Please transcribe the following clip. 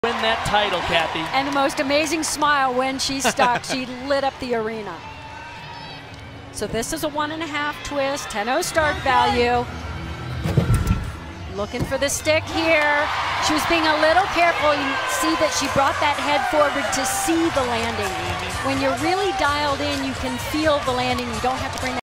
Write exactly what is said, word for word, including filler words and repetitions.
Win that title, Kathy. And the most amazing smile when she stuck. She lit up the arena. So this is a one and a half twist, ten oh start value. Looking for the stick here. She was being a little careful. You see that she brought that head forward to see the landing. When you're really dialed in, you can feel the landing. You don't have to bring that